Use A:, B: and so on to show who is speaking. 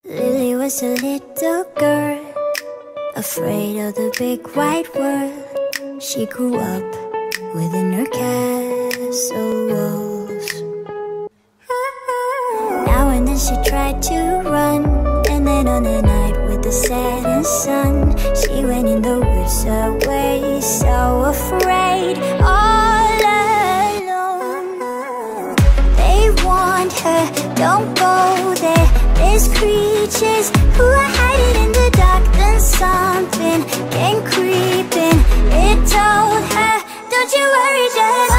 A: Lily was a little girl, afraid of the big wide world. She grew up within her castle walls. Now and then she tried to run, and then on a night with the setting sun, she went in the woods away, so afraid, all alone. They warned her, don't go there, there's creatures who are hiding in the dark. Then something came creeping, it told her, don't you worry, just